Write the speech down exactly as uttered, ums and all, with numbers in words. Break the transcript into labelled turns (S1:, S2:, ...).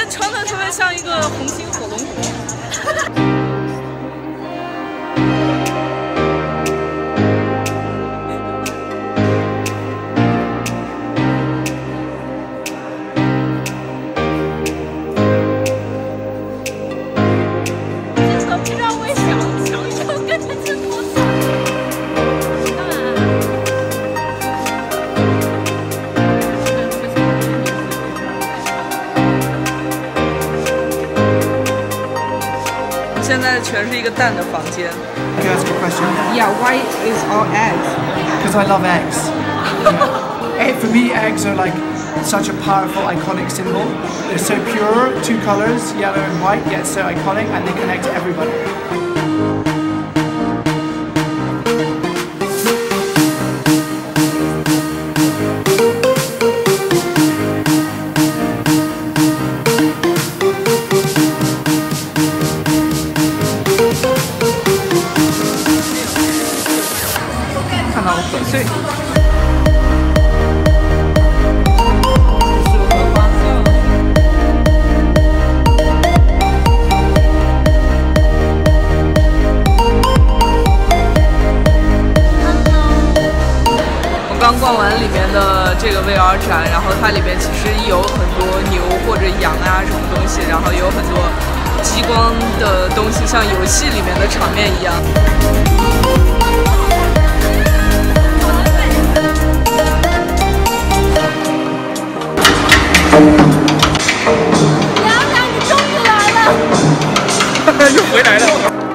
S1: 穿的特别像一个红心火龙果。现在全是一个蛋的房间。
S2: Can I ask a question?
S3: Yeah, why is all eggs?
S2: Because I love eggs. Egg, for me, eggs are like such a powerful, iconic symbol. They're so pure, two colors, yellow and white, yet so iconic, and they connect to everybody.
S3: 看到粉碎。我刚逛完里面的这个 V R 展，然后它里面其实有很多牛或者羊啊什么东西，然后有很多激光的东西，像游戏里面的场面一样。
S1: 娘娘，你终于来了！
S2: 又回来了。